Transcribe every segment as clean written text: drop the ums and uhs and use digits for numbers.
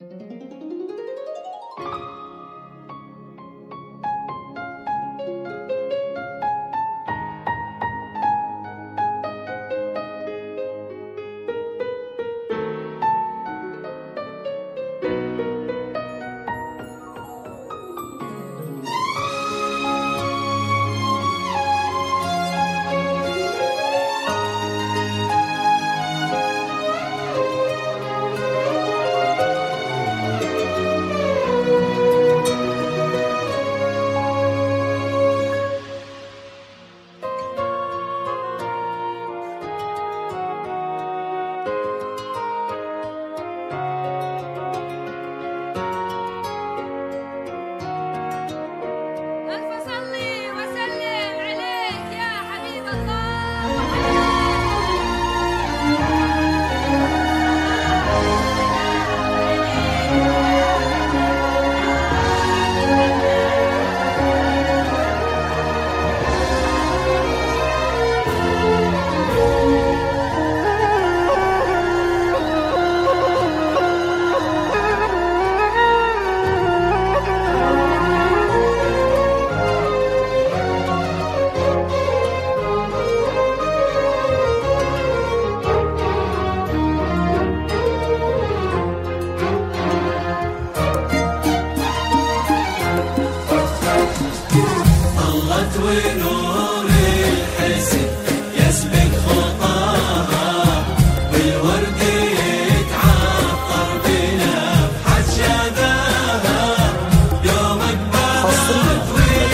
ونور الحسن يسبق خطاها، والورد يتعطر بنفحة شذاها، يومك بارد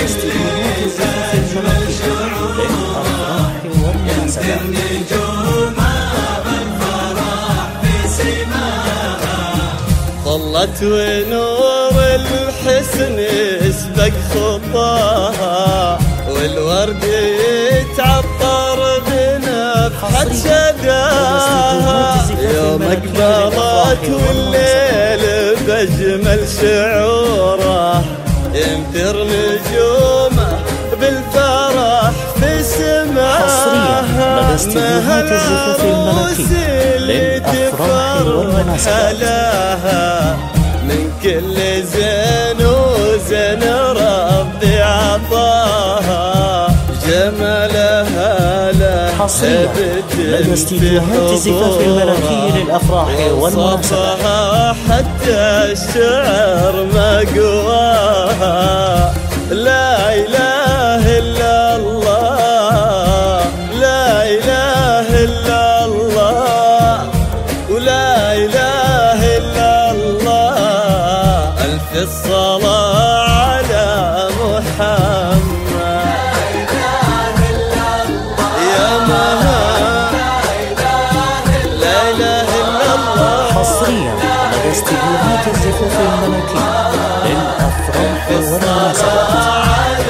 ويزلزل شعورها، ينثر نجومها بالفرح بسماها. ظلت ونور الحسن يسبق خطاها، والورد يتعطر بنفحة شذاها، يوم اقبلت والليل بأجمل شعوره، ينثر نجومه بالفرح في سماها. مهالعروس اللي تفرح حلاها، من كل زين وزين ربي عطاها، جمالها لا حصريا لدى استديوهات زفاف المناكير للأفراح والمناسبات، حتى الشعر ما قواها. لا إله إلا الله، لا إله إلا الله، ولا إله إلا الله، ألف الصلاة على محمد. لا إله إلا الله يا مها، لا إله إلا الله. حصريا لدى استديوهات زفاف المناكير للأفراح والمناسبات.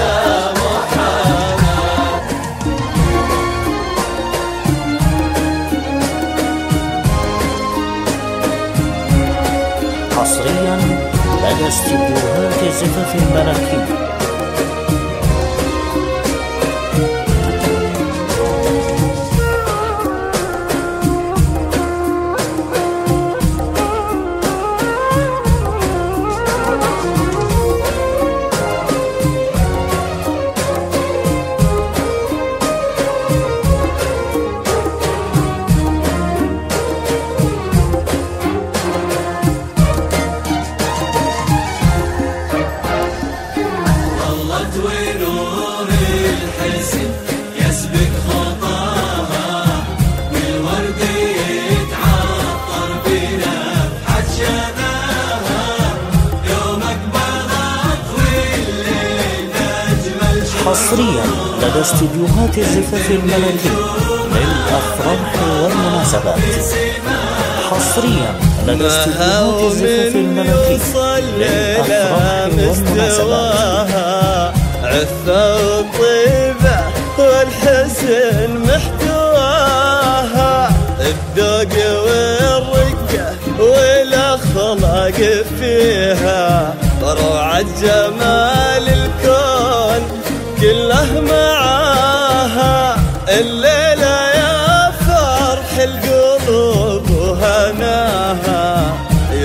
حصريا لدى استديوهات زفاف المناكير. ونور الحسن يسبق خطاها، والورد يتعطر بنفحة شذاها، يومك بارد والليل أجمل شعور. حصريا لدى استديوهات زفاف المناكير للأفراح والمناسبات. حصريا لدى استديوهات زفاف المناكير للأفراح والمناسبات. عفة وطيبة والحسن محتواها، الذوق والرقة والأخلاق فيها، روعة جمال الكون كله معاها. الليلة يا فرح القلوب وهناها، يوم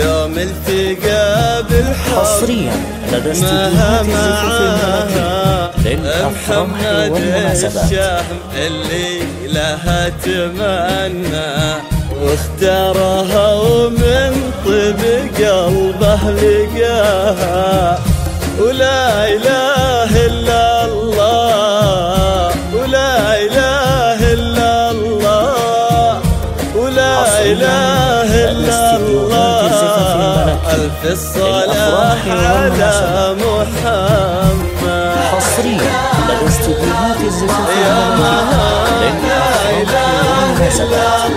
التقى بالحب حصريا لدى استديوهات الزفاف الملكي للأفراح والمناسبات. الشهم اللي لها تمنى واختارها ومن طيب قلبه لقاها، ولا إله إلا الله ولا إله إلا الله ولا إله إلا الله. ألف الصلاة على محمد. حصريا لدى استديوهات الزفاف الملكي للأفراح والمناسبات.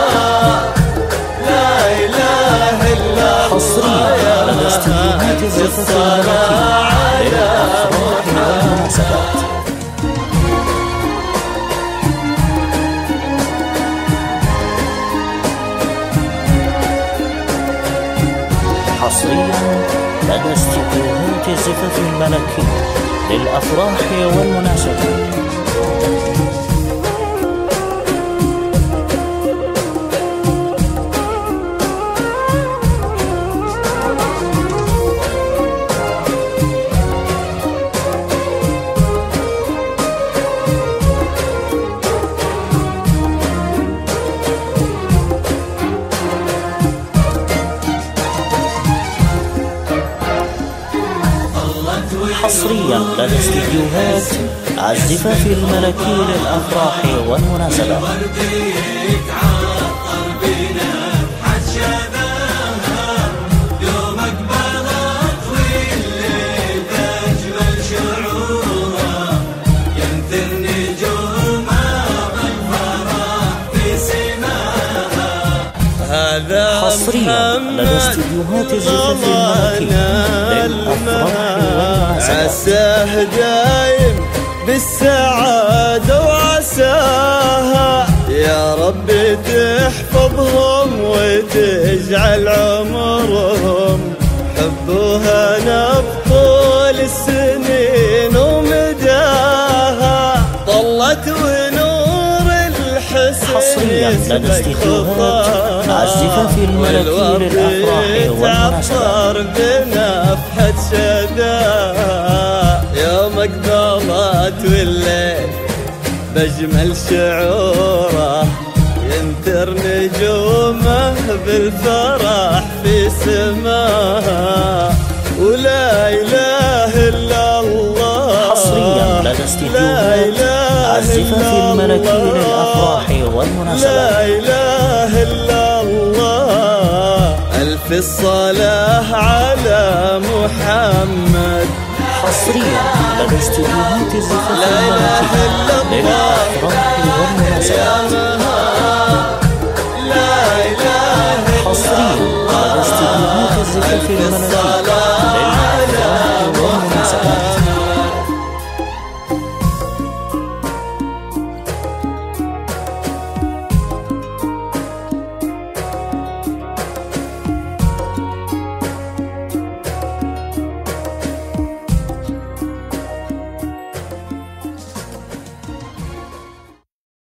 حصريا لدى استديوهات الزفاف الملكي للأفراح والمناسبات. حصريا لدى استديوهات الزفاف الملكي للأفراح والمناسبات. حصريا لدى استديوهات الزفاف الملكي للأفراح والمناسبات. حصريا لدى استديوهات الزفاف الملكي للأفراح والمناسبات. عساه دايم بالسعادة وعساها يا رب تحفظهم وتجعل عمرهم حبوها نبطول السنين ومداها. طلت ونور الحسن حصريا لدى استديوهات الزفاف الملكي للأفراح والمناسبات. بنفحة شداها يوم قبلت والليل بجمل شعوره ينثر نجومه بالفرح في سماها، ولا إله إلا الله. حصريا لدى استديوهات الزفاف الملكي للأفراح والمناسبات. لا إله إلا الله. ألف الصلاة على محمد. حصريا لدى استديوهات الزفاف الملكي للأفراح والمناسبات. حصريا لدى استديوهات الزفاف الملكي